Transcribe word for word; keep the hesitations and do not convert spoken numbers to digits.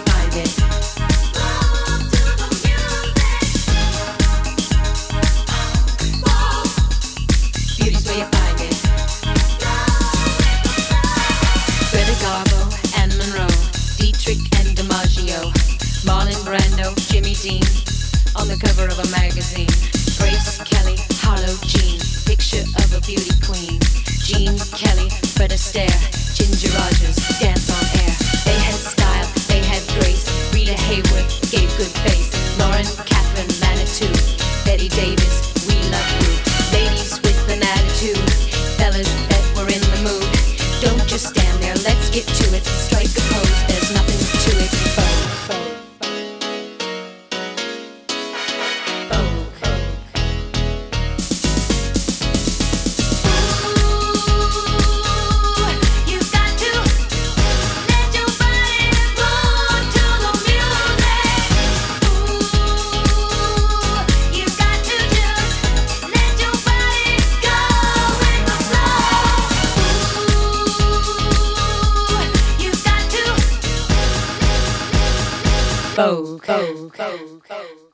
find it. Beauty's where you find it. Greta Garbo and Monroe, Dietrich and DiMaggio, Marlon Brando, Jimmy Dean, on the cover of a magazine. Grace Kelly, Harlow Jean, picture of a beauty queen. Jean Kelly, Fred Astaire, Ginger Rogers, dance on air. They had style, they had grace. Rita Hayworth gave good face. Lauren Catherine Manitou, Betty Davis, we love you. Ladies with an attitude, fellas that were in the mood. Don't just stand there, let's get to it. Strike a pose, there's nothing to it. Vogue, Vogue, Vogue. Vogue, Vogue, Vogue, Vogue.